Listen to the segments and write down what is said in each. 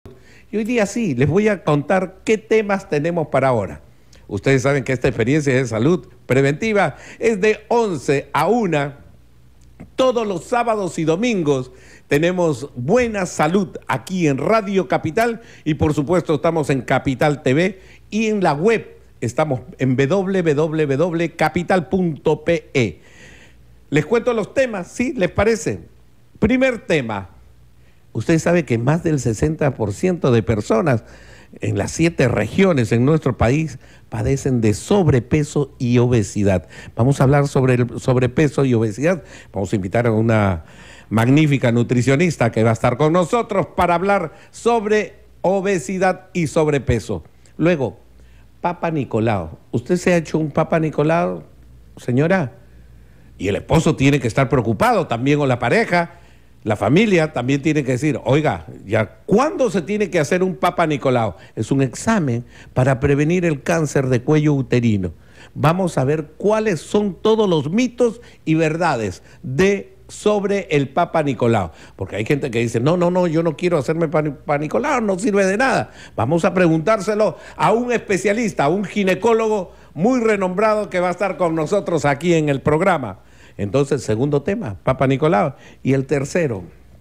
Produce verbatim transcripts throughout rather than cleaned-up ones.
Y hoy día sí, les voy a contar qué temas tenemos para ahora. Ustedes saben que esta experiencia de salud preventiva es de once a una. Todos los sábados y domingos tenemos buena salud aquí en Radio Capital y por supuesto estamos en Capital T V y en la web estamos en doble u doble u doble punto capital punto pe e. Les cuento los temas, ¿sí? ¿Les parece? Primer tema. Usted sabe que más del sesenta por ciento de personas en las siete regiones en nuestro país padecen de sobrepeso y obesidad. Vamos a hablar sobre el sobrepeso y obesidad. Vamos a invitar a una magnífica nutricionista que va a estar con nosotros para hablar sobre obesidad y sobrepeso. Luego, Papa Nicolau. ¿Usted se ha hecho un Papa Nicolau, señora? Y el esposo tiene que estar preocupado también, o la pareja. La familia también tiene que decir, oiga, ya ¿cuándo se tiene que hacer un Papa Nicolau? Es un examen para prevenir el cáncer de cuello uterino. Vamos a ver cuáles son todos los mitos y verdades de sobre el Papa Nicolau. Porque hay gente que dice, no, no, no, yo no quiero hacerme Papa Nicolau, no sirve de nada. Vamos a preguntárselo a un especialista, a un ginecólogo muy renombrado que va a estar con nosotros aquí en el programa. Entonces, segundo tema, Papa Nicolau. Y el tercero,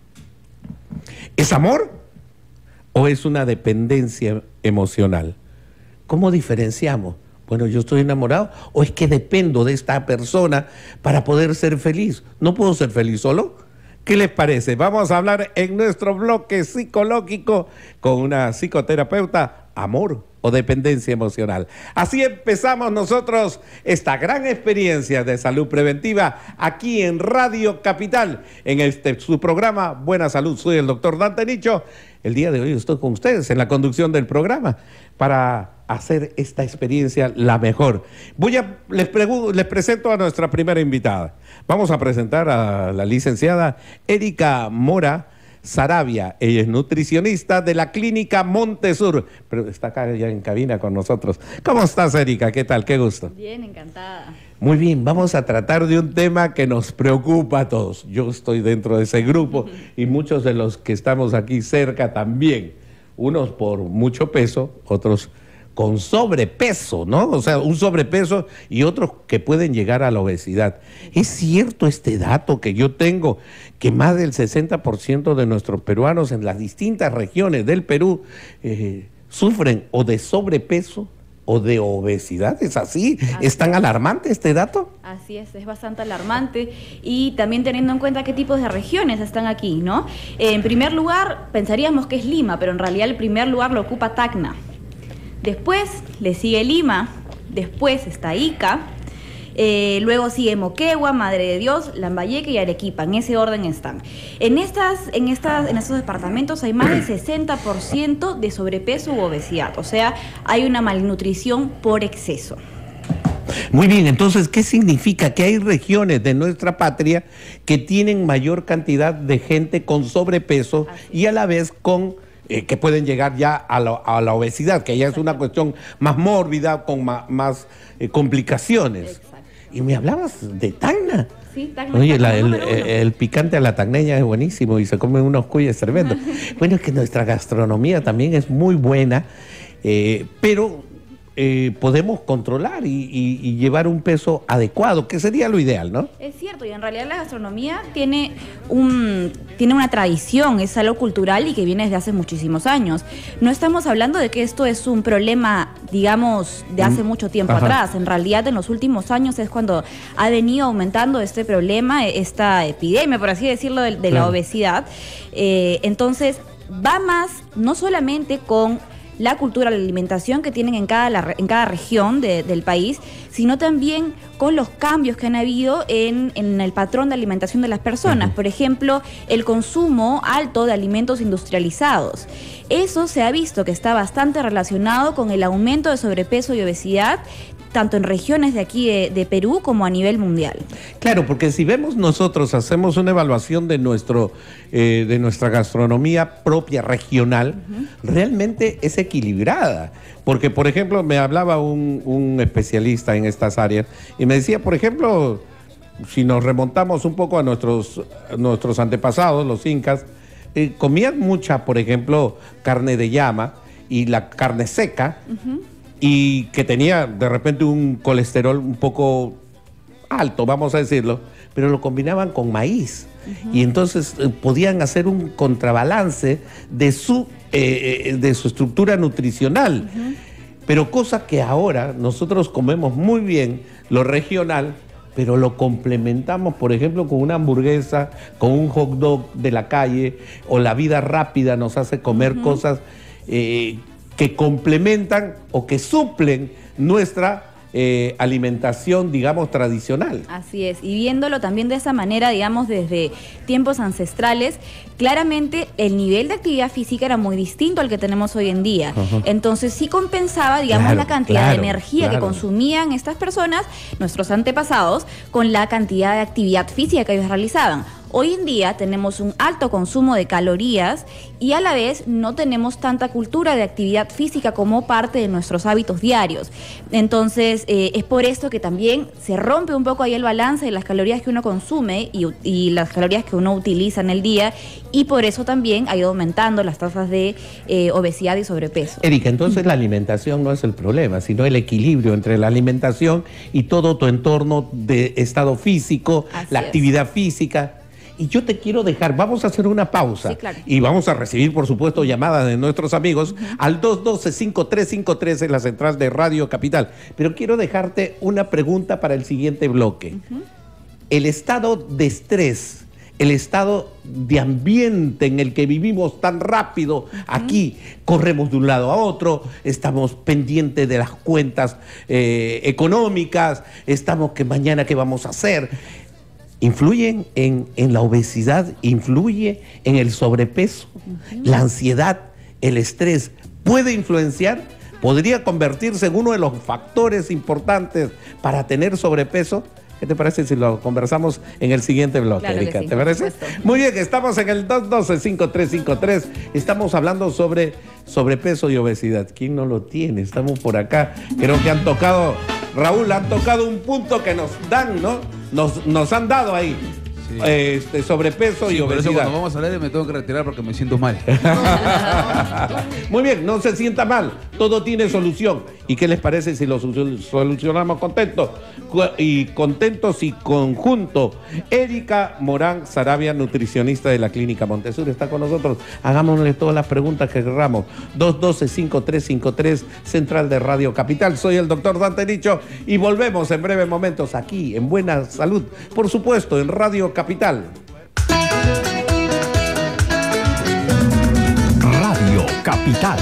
¿es amor o es una dependencia emocional? ¿Cómo diferenciamos? Bueno, yo estoy enamorado o es que dependo de esta persona para poder ser feliz. ¿No puedo ser feliz solo? ¿Qué les parece? Vamos a hablar en nuestro bloque psicológico con una psicoterapeuta, amor o dependencia emocional. Así empezamos nosotros esta gran experiencia de salud preventiva aquí en Radio Capital, en este su programa Buena Salud. Soy el doctor Dante Nicho. El día de hoy estoy con ustedes en la conducción del programa para hacer esta experiencia la mejor. Voy a, les, les presento a nuestra primera invitada. Vamos a presentar a la licenciada Erika Mora Sarabia. Ella es nutricionista de la Clínica Montesur, pero está acá ya en cabina con nosotros. ¿Cómo estás, Erika? ¿Qué tal? Qué gusto. Bien, encantada. Muy bien, vamos a tratar de un tema que nos preocupa a todos. Yo estoy dentro de ese grupo y muchos de los que estamos aquí cerca también. Unos por mucho peso, otros con sobrepeso, ¿no? O sea, un sobrepeso y otros que pueden llegar a la obesidad. ¿Es cierto este dato que yo tengo, que más del sesenta por ciento de nuestros peruanos en las distintas regiones del Perú eh, sufren o de sobrepeso o de obesidad? ¿Es así? así ¿Es tan alarmante este dato? Así es, es bastante alarmante y también teniendo en cuenta qué tipos de regiones están aquí, ¿no? En primer lugar, pensaríamos que es Lima, pero en realidad el primer lugar lo ocupa Tacna. Después le sigue Lima, después está Ica, eh, luego sigue Moquegua, Madre de Dios, Lambayeque y Arequipa. En ese orden están. En, estas, en, estas, en estos departamentos hay más del sesenta por ciento de sobrepeso u obesidad, o sea, hay una malnutrición por exceso. Muy bien, entonces, ¿qué significa? Que hay regiones de nuestra patria que tienen mayor cantidad de gente con sobrepeso y a la vez con... Eh, que pueden llegar ya a la, a la obesidad, que ya es una cuestión más mórbida, con ma, más eh, complicaciones. Exacto. Y me hablabas de Tacna. Sí, Tacna. Oye, la, el, el, el picante a la tacneña es buenísimo y se comen unos cuyes tremendos. Bueno, es que nuestra gastronomía también es muy buena, eh, pero... Eh, podemos controlar y, y, y llevar un peso adecuado, que sería lo ideal, ¿no? Es cierto, y en realidad la gastronomía tiene, un, tiene una tradición, es algo cultural y que viene desde hace muchísimos años. No estamos hablando de que esto es un problema, digamos, de hace mucho tiempo Ajá. atrás. En realidad, en los últimos años es cuando ha venido aumentando este problema, esta epidemia, por así decirlo, de, de claro. la obesidad. Eh, entonces, va más, no solamente con... la cultura, la alimentación que tienen en cada, la, en cada región de, del país, sino también con los cambios que han habido en, en el patrón de alimentación de las personas. Uh-huh. Por ejemplo, el consumo alto de alimentos industrializados. Eso se ha visto que está bastante relacionado con el aumento de sobrepeso y obesidad, tanto en regiones de aquí de, de Perú como a nivel mundial. Claro, porque si vemos nosotros, hacemos una evaluación de, nuestro, eh, de nuestra gastronomía propia regional, uh-huh. realmente es equilibrada. Porque, por ejemplo, me hablaba un, un especialista en estas áreas y me decía, por ejemplo, si nos remontamos un poco a nuestros, a nuestros antepasados, los incas, eh, comían mucha, por ejemplo, carne de llama y la carne seca, uh-huh. y que tenía de repente un colesterol un poco alto, vamos a decirlo, pero lo combinaban con maíz. Uh-huh. Y entonces eh, podían hacer un contrabalance de su, eh, de su estructura nutricional. Uh-huh. Pero cosa que ahora nosotros comemos muy bien lo regional, pero lo complementamos, por ejemplo, con una hamburguesa, con un hot dog de la calle, o la vida rápida nos hace comer uh-huh. cosas eh, que complementan o que suplen nuestra Eh, alimentación, digamos, tradicional. Así es, y viéndolo también de esa manera, digamos, desde tiempos ancestrales, claramente el nivel de actividad física era muy distinto al que tenemos hoy en día. Uh-huh. Entonces sí compensaba, digamos, claro, la cantidad claro, de energía claro. que consumían estas personas, nuestros antepasados, con la cantidad de actividad física que ellos realizaban. Hoy en día tenemos un alto consumo de calorías y a la vez no tenemos tanta cultura de actividad física como parte de nuestros hábitos diarios. Entonces eh, es por esto que también se rompe un poco ahí el balance de las calorías que uno consume y, y las calorías que uno utiliza en el día, y por eso también ha ido aumentando las tasas de eh, obesidad y sobrepeso. Erika, entonces la alimentación no es el problema, sino el equilibrio entre la alimentación y todo tu entorno de estado físico, Así la es. actividad física. Y yo te quiero dejar, vamos a hacer una pausa. Sí, claro. Y vamos a recibir, por supuesto, llamadas de nuestros amigos uh-huh. al dos uno dos, cinco tres cinco tres en la central de Radio Capital. Pero quiero dejarte una pregunta para el siguiente bloque. Uh-huh. El estado de estrés, el estado de ambiente en el que vivimos tan rápido, uh-huh. aquí corremos de un lado a otro, estamos pendientes de las cuentas eh, económicas, estamos que mañana qué vamos a hacer. ¿Influyen en, en la obesidad? ¿Influye en el sobrepeso? Uh-huh. ¿La ansiedad, el estrés puede influenciar? ¿Podría convertirse en uno de los factores importantes para tener sobrepeso? ¿Qué te parece si lo conversamos en el siguiente bloque, claro Erika? Sí, ¿Te parece? Muy bien, estamos en el dos uno dos, cinco tres cinco tres. Estamos hablando sobre sobrepeso y obesidad. ¿Quién no lo tiene? Estamos por acá. Creo que han tocado, Raúl, han tocado un punto que nos dan, ¿no? Nos, nos han dado ahí. Sí. Este, sobrepeso sí, y obesidad. Por eso cuando vamos a hablar me tengo que retirar porque me siento mal. Muy bien, no se sienta mal, todo tiene solución. ¿Y qué les parece si lo solucionamos contentos? Y contentos y conjunto. Erika Morán Sarabia, nutricionista de la Clínica Montesur, está con nosotros. Hagámosle todas las preguntas que queramos. dos uno dos, cinco tres cinco tres, Central de Radio Capital. Soy el doctor Dante Nicho y volvemos en breves momentos aquí en Buena Salud, por supuesto, en Radio Capital. Radio Capital.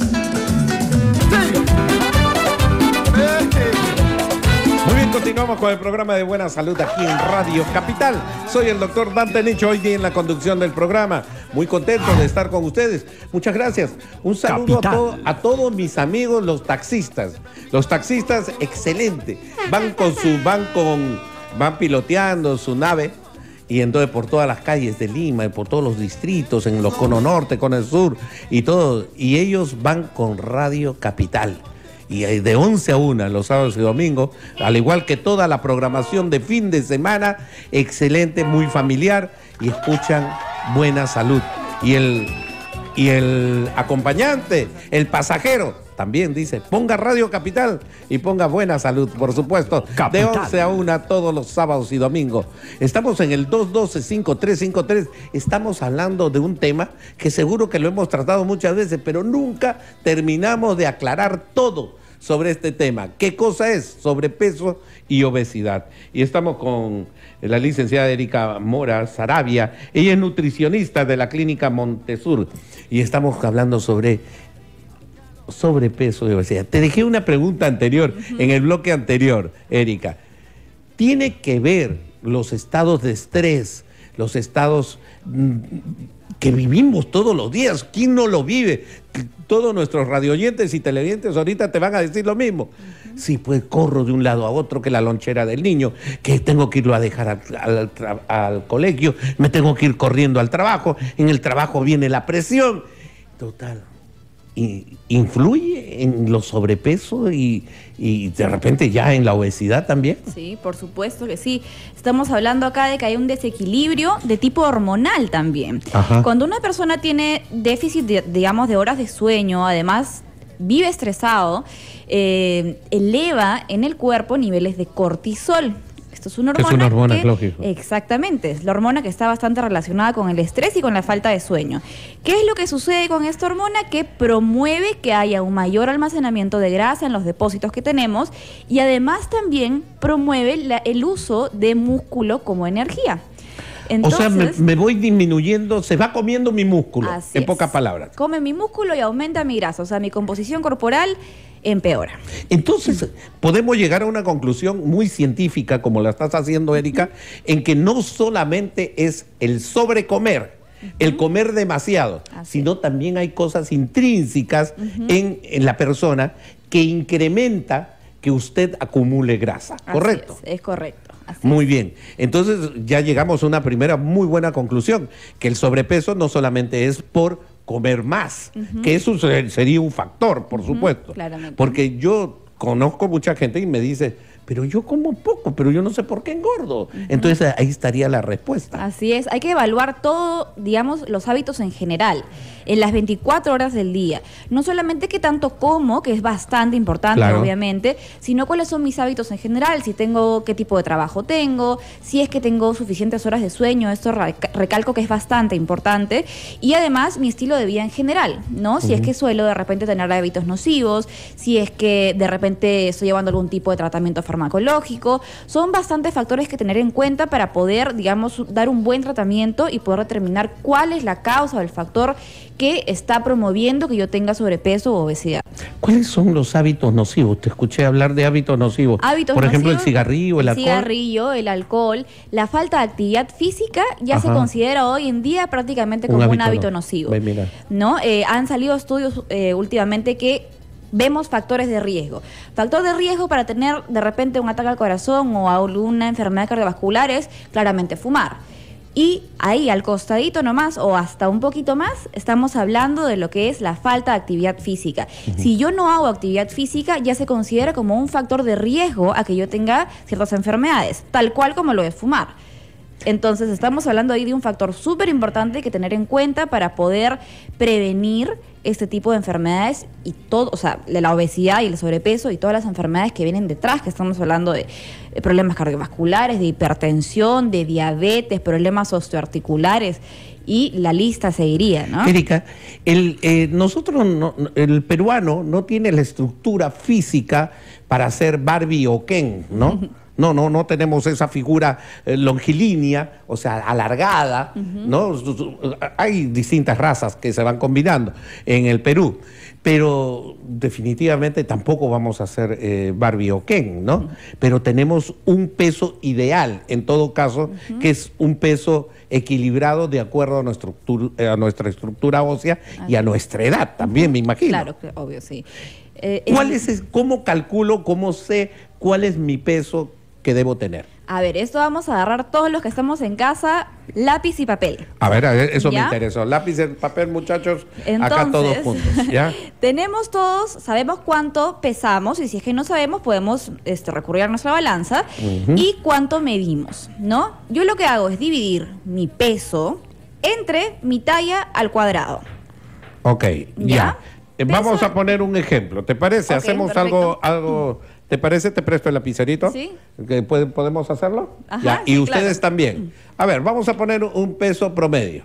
Muy bien, continuamos con el programa de Buena Salud aquí en Radio Capital. Soy el doctor Dante Nicho, hoy día en la conducción del programa. Muy contento de estar con ustedes. Muchas gracias. Un saludo a, to a todos mis amigos, los taxistas. Los taxistas, excelente. Van con su, van con, van piloteando su nave. Y entonces por todas las calles de Lima y por todos los distritos, en los cono norte, cono sur y todo. Y ellos van con Radio Capital. Y de once a una los sábados y domingos, al igual que toda la programación de fin de semana, excelente, muy familiar, y escuchan Buena Salud. Y el, y el acompañante, el pasajero, también dice, ponga Radio Capital y ponga Buena Salud, por supuesto, Capital. De once a una todos los sábados y domingos. Estamos en el dos uno dos, cinco tres cinco tres, estamos hablando de un tema que seguro que lo hemos tratado muchas veces, pero nunca terminamos de aclarar todo sobre este tema. ¿Qué cosa es sobrepeso y obesidad? Y estamos con la licenciada Erika Mora Sarabia, ella es nutricionista de la Clínica Montesur, y estamos hablando sobre sobrepeso y obesidad. Te dejé una pregunta anterior, uh-huh. en el bloque anterior, Erika. ¿Tiene que ver los estados de estrés, los estados mm, que vivimos todos los días? ¿Quién no lo vive? Todos nuestros radioyentes y televidentes ahorita te van a decir lo mismo. Uh-huh. Sí, pues corro de un lado a otro, que la lonchera del niño, que tengo que irlo a dejar al, al, al colegio, me tengo que ir corriendo al trabajo, en el trabajo viene la presión. Total. i- influye en los sobrepesos y, y de repente ya en la obesidad también. Sí, por supuesto que sí. Estamos hablando acá de que hay un desequilibrio de tipo hormonal también. Ajá. Cuando una persona tiene déficit, de, digamos, de horas de sueño, además vive estresado, eh, eleva en el cuerpo niveles de cortisol. Esto es una Que es hormona. una hormona, que- lógico. Exactamente, es la hormona que está bastante relacionada con el estrés y con la falta de sueño. ¿Qué es lo que sucede con esta hormona? Que promueve que haya un mayor almacenamiento de grasa en los depósitos que tenemos y además también promueve la- el uso de músculo como energía. o sea, me, Entonces, me voy disminuyendo, se va comiendo mi músculo, así en es. pocas palabras. Come mi músculo y aumenta mi grasa, o sea, mi composición corporal empeora. Entonces, podemos llegar a una conclusión muy científica, como la estás haciendo, Erika, en que no solamente es el sobrecomer, el comer demasiado, Así sino también hay cosas intrínsecas en, en la persona que incrementa que usted acumule grasa, Así ¿correcto? Es, es correcto. así Muy es. bien. Entonces ya llegamos a una primera muy buena conclusión, que el sobrepeso no solamente es por comer más, que eso se- sería un factor, por supuesto. claramente. Porque yo conozco mucha gente y me dice, pero yo como poco, pero yo no sé por qué engordo. Entonces ahí estaría la respuesta. Así es, hay que evaluar todo, digamos, los hábitos en general, en las veinticuatro horas del día. No solamente qué tanto como, que es bastante importante, Claro. obviamente, sino cuáles son mis hábitos en general, si tengo, qué tipo de trabajo tengo, si es que tengo suficientes horas de sueño, esto reca- recalco que es bastante importante, y además mi estilo de vida en general, ¿no? Si es que suelo de repente tener hábitos nocivos, si es que de repente estoy llevando algún tipo de tratamiento farmacológico, son bastantes factores que tener en cuenta para poder, digamos, dar un buen tratamiento y poder determinar cuál es la causa o el factor que está promoviendo que yo tenga sobrepeso o obesidad. ¿Cuáles son los hábitos nocivos? Te escuché hablar de hábitos nocivos. Hábitos Por ejemplo, el nocivos, cigarrillo, el, alcohol. cigarrillo, el alcohol, la falta de actividad física ya se Ajá. considera hoy en día prácticamente Un como un hábito hábito no- nocivo. Ve, mira. ¿No? Eh, han salido estudios eh, últimamente que vemos factores de riesgo. Factor de riesgo para tener de repente un ataque al corazón o alguna enfermedad cardiovascular es claramente fumar. Y ahí al costadito nomás o hasta un poquito más estamos hablando de lo que es la falta de actividad física. Si yo no hago actividad física ya se considera como un factor de riesgo a que yo tenga ciertas enfermedades, tal cual como lo es fumar. Entonces estamos hablando ahí de un factor súper importante que tener en cuenta para poder prevenir este tipo de enfermedades y todo, o sea, la obesidad y el sobrepeso y todas las enfermedades que vienen detrás, que estamos hablando de, de problemas cardiovasculares, de hipertensión, de diabetes, problemas osteoarticulares y la lista seguiría, ¿no? Erika, el, eh, nosotros, no- el peruano no tiene la estructura física para ser Barbie o Ken, ¿no? No, no, no tenemos esa figura eh, longilínea, o sea, alargada, ¿no? Su- su- Hay distintas razas que se van combinando en el Perú, pero definitivamente tampoco vamos a ser eh, Barbie o Ken, ¿no? Pero tenemos un peso ideal, en todo caso, que es un peso equilibrado de acuerdo a nuestra estructura, a nuestra estructura ósea y a nuestra edad también, me imagino. Claro, que obvio, sí. Eh, ¿Cuál es- es, el- cómo calculo, cómo sé cuál es mi peso que debo tener? A ver, esto vamos a agarrar todos los que estamos en casa, lápiz y papel. A ver, a ver, eso ¿Ya? me interesó. Lápiz y papel, muchachos, acá Entonces, todos juntos, ¿ya? tenemos todos, sabemos cuánto pesamos y si es que no sabemos podemos este, recurrir a nuestra balanza Ujú. y cuánto medimos, ¿no? Yo lo que hago es dividir mi peso entre mi talla al cuadrado. Ok, ya. ¿Ya? Eh, Vamos Peso- a poner un ejemplo, ¿te parece? Ok, Hacemos perfecto. algo, algo, ¿te parece? ¿Te presto el lapicerito? Sí. ¿Que puede- ¿Podemos hacerlo? Ajá, Ya, y sí, ustedes claro. también. A ver, vamos a poner un peso promedio.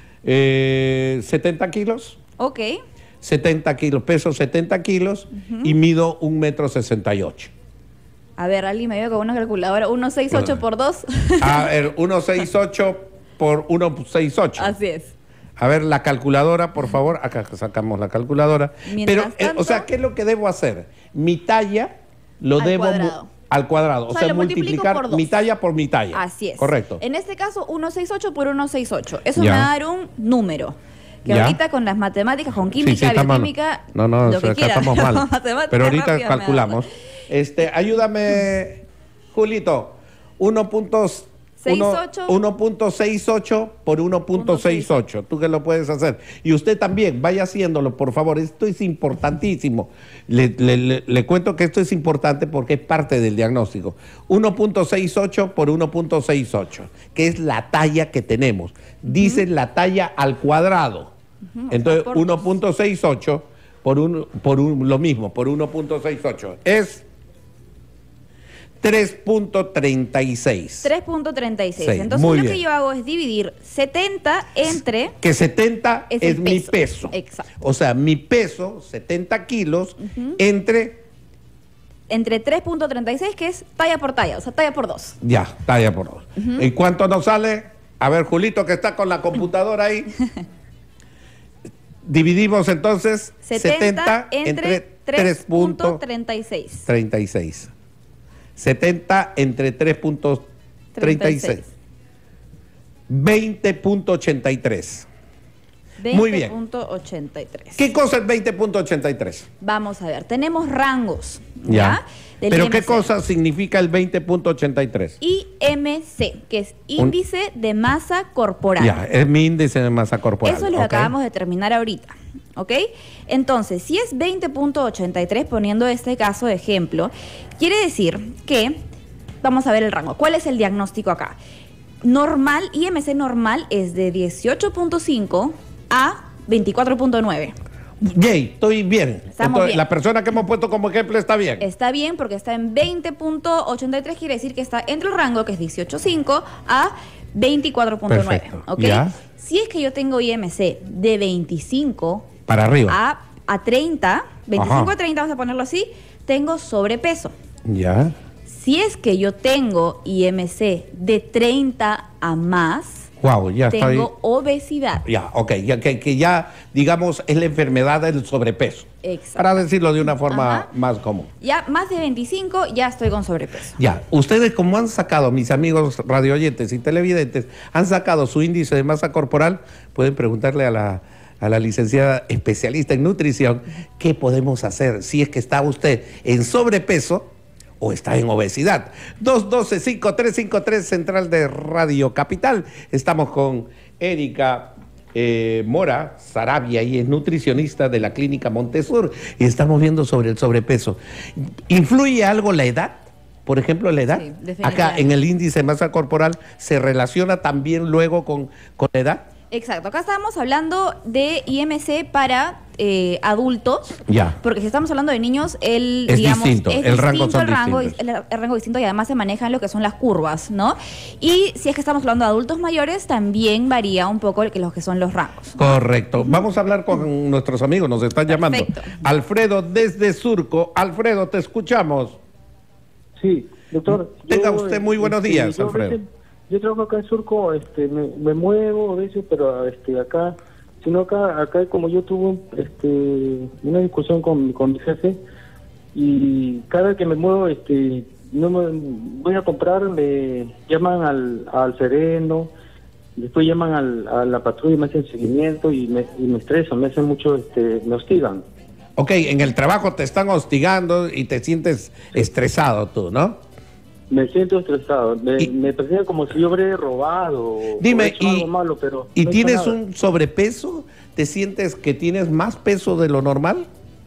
Eh, setenta kilos. Ok, setenta kilos, peso setenta kilos y mido un metro sesenta y ocho. a ver, alguien me dio con una calculadora, ciento sesenta y ocho por dos. A ver, ciento sesenta y ocho por ciento sesenta y ocho. Así es. A ver, la calculadora, por favor. Acá sacamos la calculadora. Mientras Pero, eh, o sea, tanto- ¿qué es lo que debo hacer? Mi talla lo Al debo mu- cuadrado. al cuadrado. O, O sea, sea, lo multiplico multiplicar por dos. mi talla por mi talla. Así es. Correcto. En este caso, ciento sesenta y ocho por ciento sesenta y ocho. Eso Ya. me va a dar un número. Que Ya. ahorita con las matemáticas, con Sí, química, sí, estamos- bioquímica, No, no, lo o sea, que acá quiera. estamos mal. Matemáticas Pero ahorita rápidas me calculamos. da. Este, ayúdame, Julito. uno punto uno punto sesenta y ocho por uno punto sesenta y ocho. Tú que lo puedes hacer. Y usted también, vaya haciéndolo, por favor. Esto es importantísimo. Le, le, le, le cuento que esto es importante porque es parte del diagnóstico. uno punto sesenta y ocho por uno punto sesenta y ocho, que es la talla que tenemos. Dice uh-huh. la talla al cuadrado. Uh-huh. Entonces, uno punto sesenta y ocho por, un, por un, lo mismo, por uno punto sesenta y ocho. Es tres punto treinta y seis. tres punto treinta y seis. Sí, entonces lo bien. que yo hago es dividir setenta entre... Que setenta es, es peso. mi peso. Exacto. O sea, mi peso, setenta kilos, uh-huh. entre... Entre tres punto treinta y seis, que es talla por talla, o sea, talla por dos. Ya, talla por dos. Uh-huh. ¿Y cuánto nos sale? A ver, Julito, que está con la computadora ahí. Dividimos entonces setenta, setenta entre, entre tres punto treinta y seis. treinta y seis. setenta entre tres punto treinta y seis. veinte punto ochenta y tres. Muy bien. veinte punto ochenta y tres. ¿Qué cosa es veinte punto ochenta y tres? Vamos a ver, tenemos rangos. Ya. ¿ya? ¿Pero I M C. Qué cosa significa el veinte punto ochenta y tres? I M C, que es índice Un... de masa corporal. Ya, es mi índice de masa corporal. Eso es lo que okay. acabamos de terminar ahorita. ¿Ok? Entonces, si es veinte punto ochenta y tres, poniendo este caso de ejemplo, quiere decir que, vamos a ver el rango. ¿Cuál es el diagnóstico acá? Normal, I M C normal es de dieciocho punto cinco a veinticuatro punto nueve. Yay, estoy bien. Entonces, bien. La persona que hemos puesto como ejemplo está bien. Está bien porque está en veinte punto ochenta y tres, quiere decir que está entre el rango que es dieciocho punto cinco a veinticuatro punto nueve. ¿Okay? Si es que yo tengo I M C de veinticinco para arriba a, a treinta, veinticinco Ajá. a treinta, vamos a ponerlo así, tengo sobrepeso. Ya. Si es que yo tengo I M C de treinta a más, wow, ya tengo estoy... obesidad. Ya, ok, ya, que, que ya, digamos, es la enfermedad del sobrepeso. Exacto. Para decirlo de una forma Ajá. más común. Ya más de veinticinco, ya estoy con sobrepeso. Ya, ustedes como han sacado, mis amigos radioyentes y televidentes, han sacado su índice de masa corporal, pueden preguntarle a la, a la licenciada especialista en nutrición qué podemos hacer si es que está usted en sobrepeso o está en obesidad. dos uno dos, cinco tres cinco tres, Central de Radio Capital. Estamos con Erika eh, Mora Sarabia, y es nutricionista de la Clínica Montesur, y estamos viendo sobre el sobrepeso. ¿Influye algo la edad? Por ejemplo, la edad. Sí, acá en el índice de masa corporal, ¿se relaciona también luego con, con la edad? Exacto, acá estábamos hablando de I M C para eh, adultos, ya. porque si estamos hablando de niños, el, es digamos, distinto, es el distinto, rango son el rango, distintos. El, el rango distinto, y además se maneja en lo que son las curvas, ¿no? Y si es que estamos hablando de adultos mayores, también varía un poco lo que son los rangos. Correcto. Uh-huh. Vamos a hablar con nuestros amigos, nos están Perfecto. llamando. Alfredo desde Surco. Alfredo, te escuchamos. Sí, doctor. Tenga yo, usted muy buenos este, días, yo Alfredo. Veces, yo trabajo acá en Surco, este, me, me muevo a veces, pero este, acá, sino acá, acá como yo tuve este, una discusión con, con mi jefe, y cada vez que me muevo, este, no me voy a comprar, me llaman al, al sereno, después llaman al, a la patrulla y me hacen seguimiento y me, y me estresan, me hacen mucho, este, me hostigan. Ok, en el trabajo te están hostigando y te sientes estresado tú, ¿no? Me siento estresado, me, y, me parece como si yo hubiera robado dime, o hecho y, algo malo, pero... ¿Y no tienes un sobrepeso? ¿Te sientes que tienes más peso de lo normal?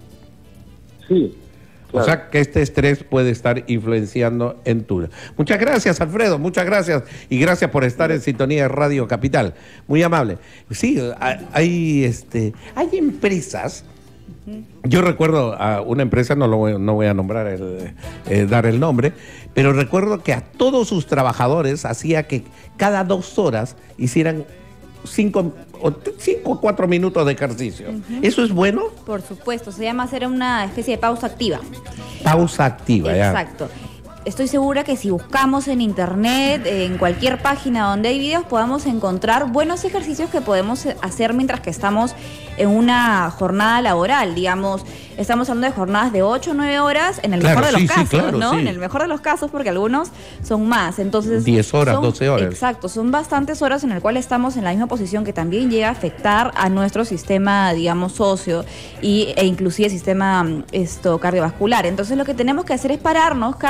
Sí. Claro. O sea que este estrés puede estar influenciando en tu... Muchas gracias, Alfredo, muchas gracias. Y gracias por estar en sintonía de Radio Capital. Muy amable. Sí, hay, este, hay empresas... Yo recuerdo a una empresa, no, lo voy, no voy a nombrar, el, eh, dar el nombre, pero recuerdo que a todos sus trabajadores hacía que cada dos horas hicieran cinco o cinco, cuatro minutos de ejercicio. Uh-huh. ¿Eso es bueno? Por supuesto, se llama hacer una especie de pausa activa. Pausa activa, ya. Exacto. Estoy segura que si buscamos en internet, en cualquier página donde hay videos, podamos encontrar buenos ejercicios que podemos hacer mientras que estamos en una jornada laboral. Digamos, estamos hablando de jornadas de ocho o nueve horas, en el claro, mejor de sí, los casos, sí, claro, ¿no? Sí. En el mejor de los casos, porque algunos son más. Entonces, diez horas, son, doce horas. Exacto, son bastantes horas en el cual estamos en la misma posición, que también llega a afectar a nuestro sistema, digamos, óseo y, e inclusive sistema esto, cardiovascular. Entonces, lo que tenemos que hacer es pararnos, cada, si es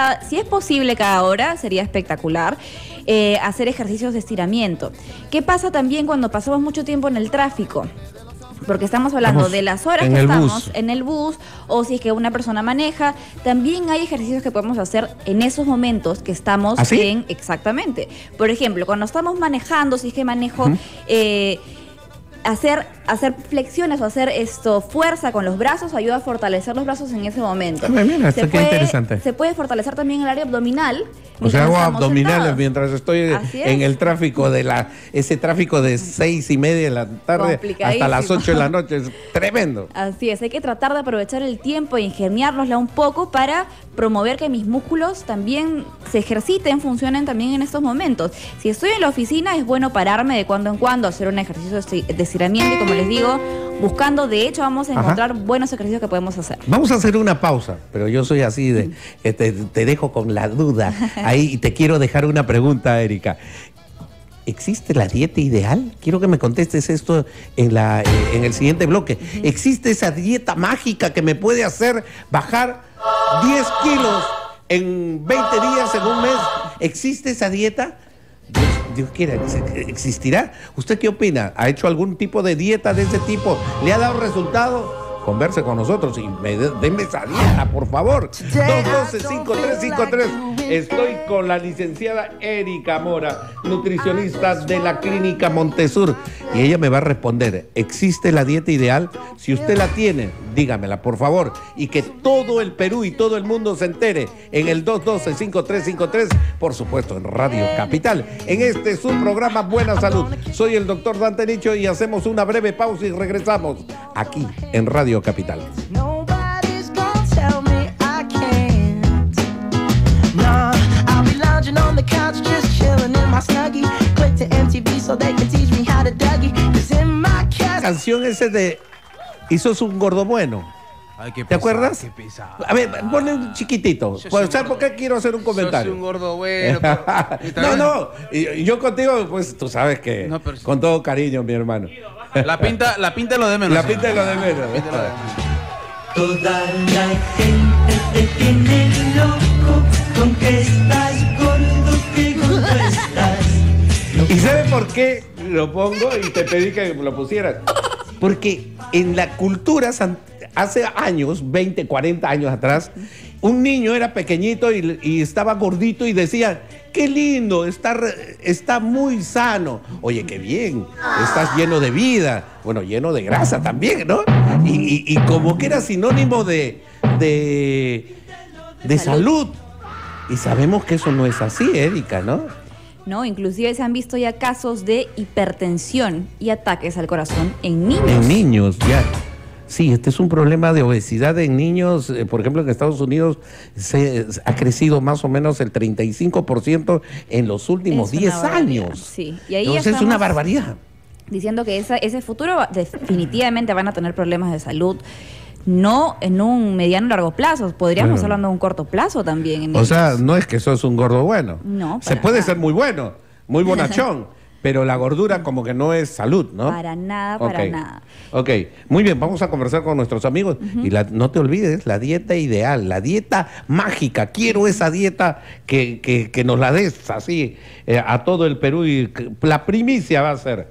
posible cada hora, sería espectacular, eh, hacer ejercicios de estiramiento. ¿Qué pasa también cuando pasamos mucho tiempo en el tráfico? Porque estamos hablando Estamos de las horas en que el estamos bus. en el bus, o si es que una persona maneja. También hay ejercicios que podemos hacer en esos momentos que estamos ¿Ah, sí? en... Exactamente. Por ejemplo, cuando estamos manejando, si es que manejo... Ujú. eh, Hacer, hacer flexiones o hacer esto fuerza con los brazos ayuda a fortalecer los brazos en ese momento. Ah, mira, esto se, qué puede, interesante. se puede fortalecer también el área abdominal. O sea, mientras hago estamos abdominales sentados. mientras estoy Así es. en el tráfico de la, ese tráfico de seis y media de la tarde hasta las ocho de la noche. Es tremendo. Así es, hay que tratar de aprovechar el tiempo e ingeniárnosla un poco para promover que mis músculos también se ejerciten, funcionen también en estos momentos. Si estoy en la oficina, es bueno pararme de cuando en cuando, hacer un ejercicio de esti- de estiramiento y, como les digo, buscando, de hecho, vamos a Ajá. encontrar buenos ejercicios que podemos hacer. Vamos a hacer una pausa, pero yo soy así de, que te, te dejo con la duda ahí y te quiero dejar una pregunta, Erika. ¿Existe la dieta ideal? Quiero que me contestes esto en, la, eh, en el siguiente bloque. ¿Existe esa dieta mágica que me puede hacer bajar diez kilos en veinte días, en un mes? ¿Existe esa dieta? Dios, Dios quiera, ¿existirá? ¿Usted qué opina? ¿Ha hecho algún tipo de dieta de ese tipo? ¿Le ha dado resultado? Converse con nosotros y me de- denme esa dieta, por favor. dos uno dos, cinco tres cinco tres. Estoy con la licenciada Erika Mora, nutricionista de la Clínica Montesur. Y ella me va a responder, ¿existe la dieta ideal? Si usted la tiene, dígamela, por favor. Y que todo el Perú y todo el mundo se entere en el dos uno dos, cinco tres cinco tres, por supuesto, en Radio Capital. En este es un programa Buena Salud. Soy el doctor Dante Nicho y hacemos una breve pausa y regresamos aquí en Radio Capital. Nobody's gonna tell me I can't. Nah, I'll be lounging on the couch, just chilling in my snuggie. Click to M T V so they can teach me how to Dougie. 'Cause in my La castle. canción ese de ¿Y sos un gordo bueno? Ay, qué ¿Te pesado, acuerdas? Qué pesado. A ver, ponle un chiquitito. Sos Pues, un ¿sabes por gordo. qué quiero hacer un comentario? Sos un gordo bueno. pero- y no, también- no. Y, y yo contigo, pues tú sabes que No, pero sí. con todo cariño, mi hermano. La pinta, la pinta es lo de menos. La señor. pinta es lo de menos. La pinta es lo de menos. Toda la gente te tiene loco con que estás gordo, que gordo estás. ¿Y sabes por qué lo pongo y te pedí que lo pusieras? Porque en la cultura, san- hace años, veinte, cuarenta años atrás, un niño era pequeñito y, y estaba gordito y decía, qué lindo, está, re- está muy sano. Oye, qué bien, estás lleno de vida. Bueno, lleno de grasa también, ¿no? Y, y- y como que era sinónimo de, de, de salud. Y sabemos que eso no es así, Erika, ¿no? ¿No? Inclusive se han visto ya casos de hipertensión y ataques al corazón en niños. En niños, ya. Sí, este es un problema de obesidad en niños. Eh, por ejemplo, en Estados Unidos se, ha crecido más o menos el treinta y cinco por ciento en los últimos Es una diez barbaridad, años. sí. Y ahí ya Entonces es estamos una barbaridad. Diciendo que esa, ese futuro va- definitivamente van a tener problemas de salud, no en un mediano o largo plazo, podríamos Bueno. estar hablando de un corto plazo también. En O sea, ellos. no es que sos un gordo bueno. No, Se para puede nada. ser muy bueno, muy bonachón, pero la gordura como que no es salud, ¿no? Para nada, para Ok. nada. Ok, muy bien, vamos a conversar con nuestros amigos. Y la- no te olvides, la dieta ideal, la dieta mágica. Quiero esa dieta que, que- que nos la des así eh, a todo el Perú y que- la primicia va a ser.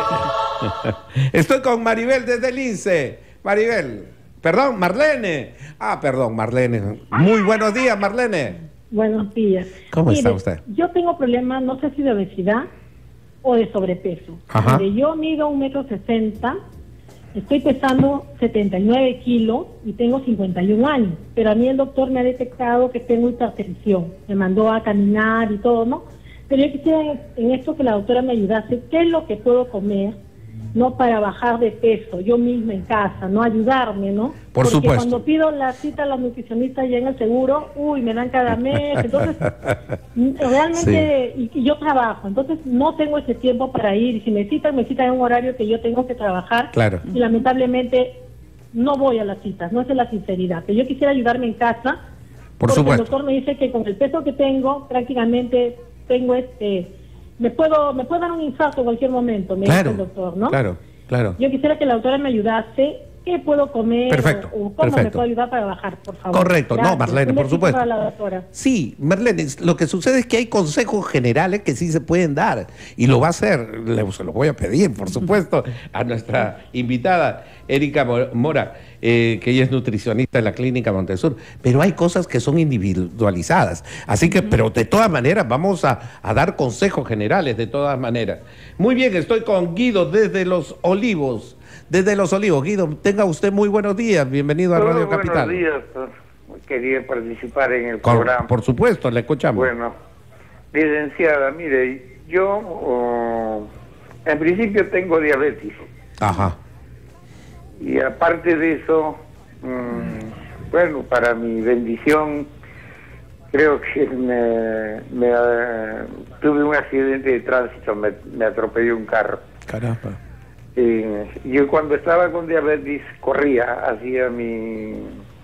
Eh, estoy con Maribel desde el INSE. Maribel, perdón, Marlene. Ah, perdón, Marlene. Muy buenos días, Marlene. Buenos días. ¿Cómo Mire, está usted? Yo tengo problemas, no sé si de obesidad o de sobrepeso. Ajá. Mire, yo mido un metro sesenta, estoy pesando setenta y nueve kilos y tengo cincuenta y un años. Pero a mí el doctor me ha detectado que tengo hipertensión. Me mandó a caminar y todo, ¿no? Pero yo quisiera en esto que la doctora me ayudase. ¿Qué es lo que puedo comer? No para bajar de peso, yo misma en casa, no ayudarme, ¿no? Por Porque supuesto. cuando pido la cita a los nutricionistas ya en el seguro, uy, me dan cada mes, entonces realmente, y, y yo trabajo, entonces no tengo ese tiempo para ir, y si me citan, me citan en un horario que yo tengo que trabajar, Claro. y lamentablemente no voy a las citas, no es la sinceridad, pero yo quisiera ayudarme en casa, Por porque supuesto. el doctor me dice que con el peso que tengo, prácticamente tengo este... Me puedo, me puede dar un infarto en cualquier momento, me Claro, dice el doctor, ¿no? claro, claro. Yo quisiera que la doctora me ayudase qué puedo comer Perfecto, o, o cómo me perfecto. puedo ayudar para bajar, por favor. Correcto, no, Gracias. Marlene, Un por besito supuesto. para la doctora. Sí, Marlene, lo que sucede es que hay consejos generales que sí se pueden dar y lo va a hacer, le- se lo voy a pedir, por supuesto, a nuestra invitada, Erika Mo- Mora, eh, que ella es nutricionista en la Clínica Montesur, pero hay cosas que son individualizadas, así que, pero de todas maneras, vamos a, a dar consejos generales, de todas maneras. Muy bien, estoy con Guido desde Los Olivos, desde Los Olivos. Guido, tenga usted muy buenos días, bienvenido a Hola, Radio buenos Capital. días. Quería participar en el Por, programa. por supuesto, le escuchamos. Bueno, licenciada, mire, yo oh, en principio tengo diabetes Ajá. y aparte de eso, mm, bueno, para mi bendición, creo que me, me, eh, tuve un accidente de tránsito, me, me atropelló un carro. Caramba. Eh, yo cuando estaba con diabetes corría, hacía mis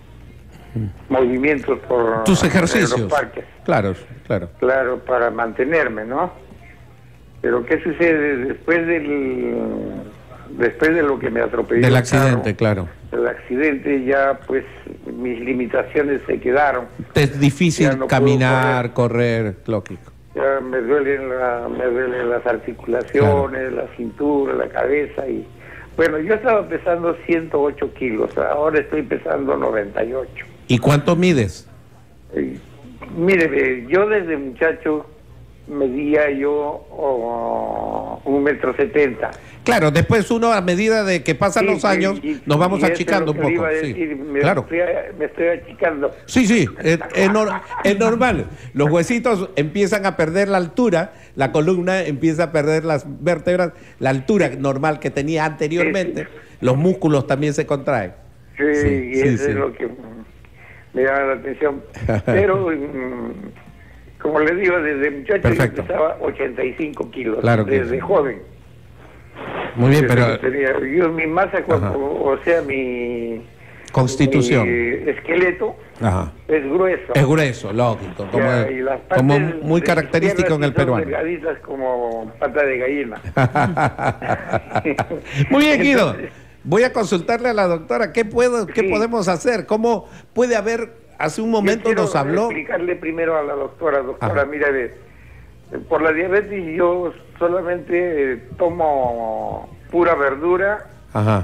movimientos por Tus en ejercicios. los parques, Claro, claro. claro, para mantenerme, ¿no? Pero ¿qué sucede después del después de lo que me atropelló Del el accidente, carro, claro. el accidente ya pues mis limitaciones se quedaron. Es difícil Ya no puedo caminar, correr, lógico. Ya me duelen la, me duelen las articulaciones, la cintura, la cabeza y bueno, yo estaba pesando ciento ocho kilos, ahora estoy pesando noventa y ocho. ¿Y cuánto mides? Eh, mire, ve, yo desde muchacho medía yo oh, un metro setenta. Claro, después uno a medida de que pasan Sí, los años y- y- nos vamos y eso achicando es un lo que le poco. iba a Sí, decir, me, claro. estoy, me estoy achicando. Sí, sí, es, es nor- es normal. Los huesitos empiezan a perder la altura, la columna empieza a perder las vértebras, la altura normal que tenía anteriormente, Sí, los músculos también se contraen. Sí, Sí, y sí, eso sí. es lo que mm, me llama la atención. Pero, mm, como les digo, desde muchacho Perfecto. yo pesaba ochenta y cinco kilos, Claro que desde sí. joven. Muy bien, Desde pero que tenía- yo mi masa, Ajá. corpo- o sea, mi, constitución. mi esqueleto Ajá. es grueso. Es grueso, lógico, como, Ya, y las partes como muy de característico en el izquierda sí son peruano. delgaditas como pata de gallina. Muy bien, Guido. Entonces- Voy a consultarle a la doctora qué puedo, qué Sí. podemos hacer, cómo puede haber. Hace un momento Yo quiero nos habló. explicarle primero a la doctora, doctora, Ajá. mira, ve, por la diabetes yo solamente eh, tomo pura verdura Ajá,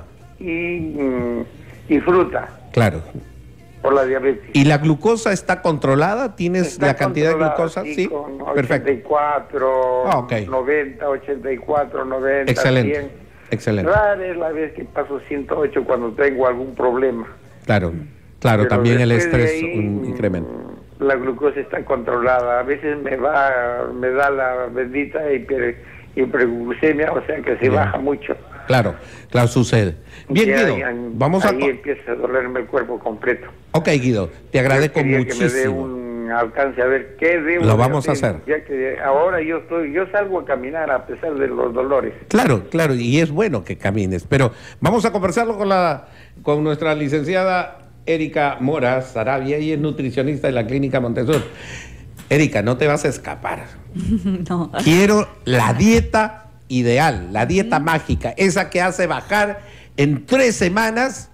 y, mm, y fruta claro. por la diabetes. ¿Y la glucosa está controlada? ¿Tienes Está la cantidad de controlada, glucosa? Sí. con Perfecto. ochenta y cuatro, Ah, ok. noventa, ochenta y cuatro, noventa, Excelente. cien. Excelente. Rara es la vez que paso ciento ocho cuando tengo algún problema. Claro, claro, Pero también el después de estrés ahí, un mm, incremento. La glucosa está controlada. A veces me va, me da la bendita hiper, hiperglucemia, o sea que se Bien. baja mucho. Claro, claro, sucede. Bien, Ya, Guido, ya, vamos a. ahí empieza a dolerme el cuerpo completo. Ok, Guido, te agradezco Yo quería que me dé muchísimo. un alcance a ver qué debo Lo de vamos a hacer. Ya que ahora yo estoy, yo salgo a caminar a pesar de los dolores. Claro, claro, y es bueno que camines, pero vamos a conversarlo con la con nuestra licenciada Erika Mora Sarabia, ella es nutricionista de la Clínica Montesur. Erika, no te vas a escapar. No. Quiero la dieta ideal, la dieta mágica, esa que hace bajar en tres semanas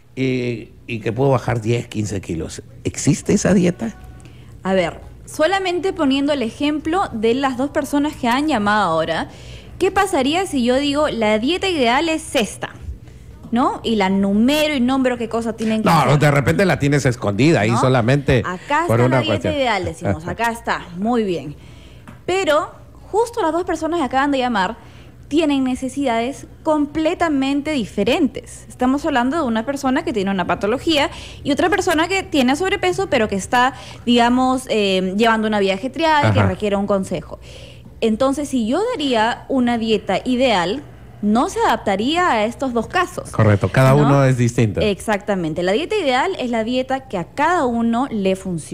eh, y que puedo bajar diez, quince kilos. ¿Existe esa dieta? A ver, solamente poniendo el ejemplo de las dos personas que han llamado ahora, ¿qué pasaría si yo digo la dieta ideal es esta? ¿No? Y la numero y nombro qué cosa tienen que No, hacer. de repente la tienes escondida ahí ¿No? solamente Acá por está una la dieta cuestión. ideal, decimos, acá está, muy bien. Pero justo las dos personas que acaban de llamar tienen necesidades completamente diferentes. Estamos hablando de una persona que tiene una patología y otra persona que tiene sobrepeso, pero que está, digamos, eh, llevando una vida ajetreada y que Ajá. requiere un consejo. Entonces, si yo daría una dieta ideal, no se adaptaría a estos dos casos. Correcto, cada ¿no? uno es distinto. Exactamente. La dieta ideal es la dieta que a cada uno le funciona,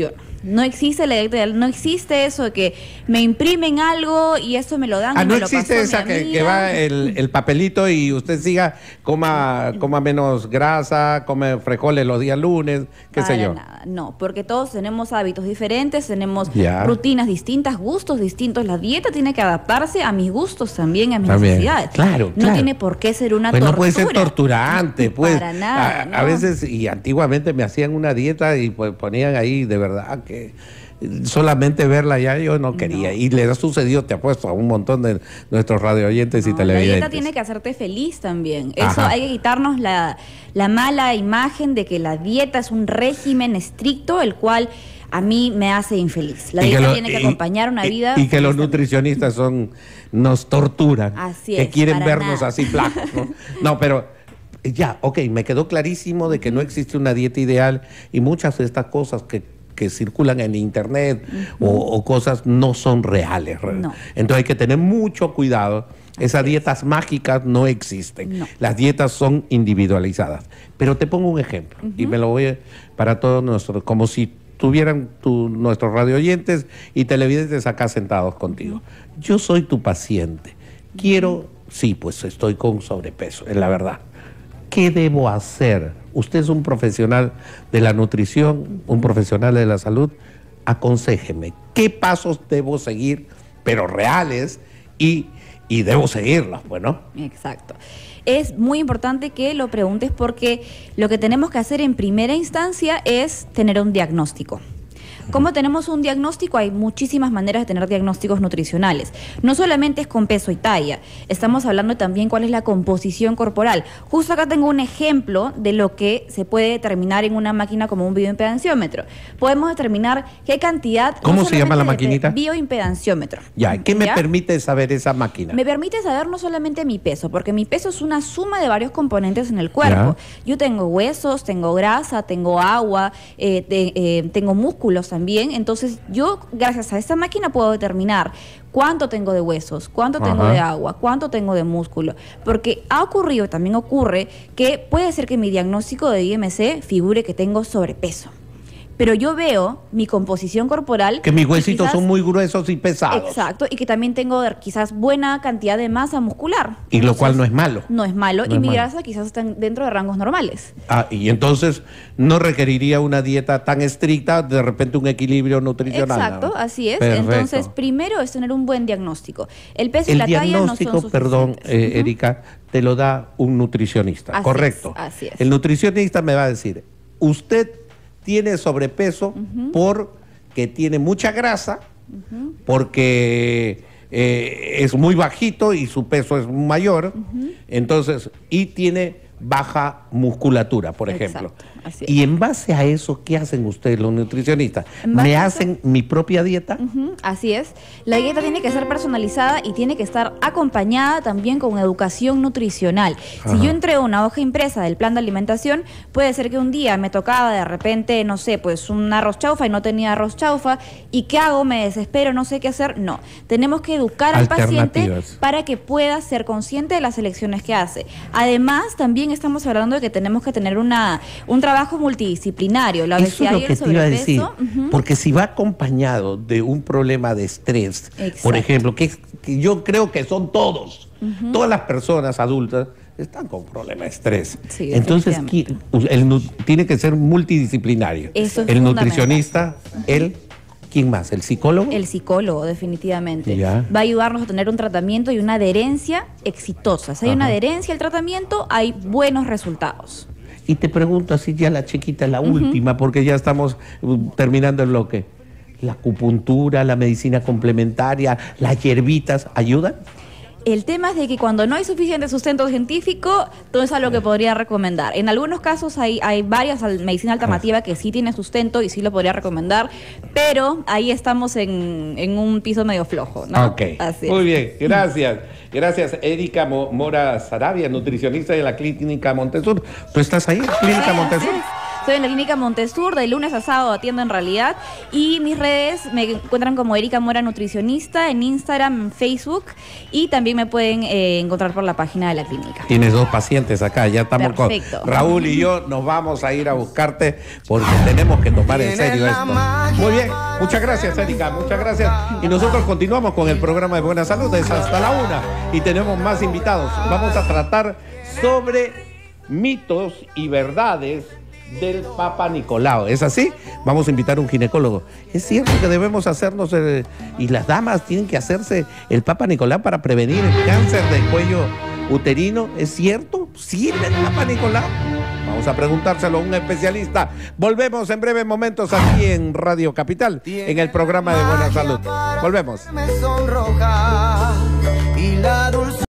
No existe la dieta ideal, no existe eso de que me imprimen algo y eso me lo dan. Ah, y no me lo existe pasó esa mi que, amiga. que va el, el papelito y usted siga, coma, coma menos grasa, come frijoles los días lunes, qué Para sé yo. nada, no, porque todos tenemos hábitos diferentes, tenemos Ya. rutinas distintas, gustos distintos. La dieta tiene que adaptarse a mis gustos también, a mis También. necesidades. Claro, No claro. tiene por qué ser una Pues tortura. no puede ser torturante, pues. Para nada, A, a no. veces, y antiguamente me hacían una dieta y pues ponían ahí, de verdad, que solamente verla ya yo no quería. No. Y le ha sucedido, te apuesto, a un montón de nuestros radio oyentes y No, la televidentes. dieta tiene que hacerte feliz también. Eso Ajá. hay que quitarnos la, la mala imagen de que la dieta es un régimen estricto, el cual a mí me hace infeliz. La Y dieta lo- tiene que y- acompañar una y- vida. Y, que los feliz también. nutricionistas son nos torturan. Así que es, quieren para vernos nada. así flacos. ¿no? No, pero ya, ok, me quedó clarísimo de que no existe una dieta ideal y muchas de estas cosas que, que circulan en internet o, o cosas no son reales. No. Entonces hay que tener mucho cuidado. Esas dietas mágicas no existen. No. Las dietas son individualizadas. Pero te pongo un ejemplo y me lo voy a, para todos nuestros, como si tuvieran tu, nuestros radio oyentes y televidentes acá sentados contigo. Yo soy tu paciente. Quiero, sí, pues estoy con sobrepeso, es la verdad. ¿Qué debo hacer? Usted es un profesional de la nutrición, un profesional de la salud. Aconséjeme, ¿qué pasos debo seguir, pero reales, y, y debo seguirlos, bueno? Exacto. Es muy importante que lo preguntes porque lo que tenemos que hacer en primera instancia es tener un diagnóstico. ¿Cómo tenemos un diagnóstico? Hay muchísimas maneras de tener diagnósticos nutricionales. No solamente es con peso y talla, estamos hablando también cuál es la composición corporal. Justo acá tengo un ejemplo de lo que se puede determinar en una máquina como un bioimpedanciómetro. Podemos determinar qué cantidad... ¿Cómo no se llama la solamente de maquinita? Bioimpedanciómetro. Ya, ¿qué me ¿Ya? permite saber esa máquina? Me permite saber no solamente mi peso, porque mi peso es una suma de varios componentes en el cuerpo. Yo tengo huesos, tengo grasa, tengo agua, eh, te- eh, tengo músculos también. Entonces yo, gracias a esta máquina, puedo determinar cuánto tengo de huesos, cuánto tengo Ajá. de agua, cuánto tengo de músculo. Porque ha ocurrido, también ocurre, que puede ser que mi diagnóstico de I M C figure que tengo sobrepeso. Pero yo veo mi composición corporal... Que mis y huesitos quizás- son muy gruesos y pesados. Exacto, y que también tengo quizás buena cantidad de masa muscular. Y lo Entonces, cual no es malo. No es malo, No y es mi malo. grasa quizás está dentro de rangos normales. Ah, y entonces no requeriría una dieta tan estricta, de repente un equilibrio nutricional. Exacto, ¿no? así es. Perfecto. Entonces, primero es tener un buen diagnóstico. El peso y El la talla no son diagnóstico, perdón, suficientes. eh, Erika, te lo da un nutricionista, Así correcto. es, así es. El nutricionista me va a decir, usted tiene sobrepeso porque tiene mucha grasa, porque eh, es muy bajito y su peso es mayor, entonces, y tiene baja musculatura, por ejemplo. Exacto, así es. Y en base a eso, ¿qué hacen ustedes los nutricionistas? En base ¿Me a eso- hacen mi propia dieta? Ujú, así es. La dieta tiene que ser personalizada y tiene que estar acompañada también con educación nutricional. Si Ajá. yo entrego una hoja impresa del plan de alimentación, puede ser que un día me tocaba de repente, no sé, pues un arroz chaufa y no tenía arroz chaufa. ¿Y qué hago? ¿Me desespero? No sé qué hacer. No. Tenemos que educar al paciente Alternativas. para que pueda ser consciente de las elecciones que hace. Además, también estamos hablando de que tenemos que tener una, un trabajo multidisciplinario. La Eso es obesidad lo y el que te iba a decir, sobrepeso, ujú. porque si va acompañado de un problema de estrés, Exacto. por ejemplo, que, es- que yo creo que son todos, todas las personas adultas están con problemas de estrés. Sí, Entonces, qui- el nu- tiene que ser multidisciplinario. Eso es el fundamental. nutricionista, él, ¿quién más? ¿El psicólogo? El psicólogo, definitivamente. Ya. Va a ayudarnos a tener un tratamiento y una adherencia exitosa. Si hay una Ajá. adherencia al tratamiento, hay buenos resultados. Y te pregunto así ya la chiquita, la última, porque ya estamos uh, terminando el bloque. ¿La acupuntura, la medicina complementaria, las hierbitas ayudan? El tema es de que cuando no hay suficiente sustento científico, todo es algo que podría recomendar. En algunos casos hay, hay varias al- medicina alternativa que sí tiene sustento y sí lo podría recomendar, pero ahí estamos en, en un piso medio flojo, ¿no? Ok, Así es. muy bien, gracias. Gracias, Erika Mo- Mora Sarabia, nutricionista de la Clínica Montesur. ¿Tú estás ahí, Clínica Montesur? Estoy en la clínica Montesur, de lunes a sábado atiendo en realidad. Y mis redes me encuentran como Erika Mora Nutricionista en Instagram, en Facebook. Y también me pueden eh, encontrar por la página de la clínica. Tienes dos pacientes acá, ya estamos Perfecto. con Raúl y yo, nos vamos a ir a buscarte porque tenemos que tomar en serio esto. Muy bien, muchas gracias Erika, muchas gracias. Y nosotros continuamos con el programa de Buena Salud, es hasta la una y tenemos más invitados. Vamos a tratar sobre mitos y verdades del Papa Nicolau. ¿Es así? Vamos a invitar a un ginecólogo. ¿Es cierto que debemos hacernos, el, y las damas tienen que hacerse el Papa Nicolau para prevenir el cáncer del cuello uterino? ¿Es cierto? ¿Sirve el Papa Nicolau? Vamos a preguntárselo a un especialista. Volvemos en breves momentos aquí en Radio Capital, en el programa de Buena Salud. Volvemos. Me sonroja y la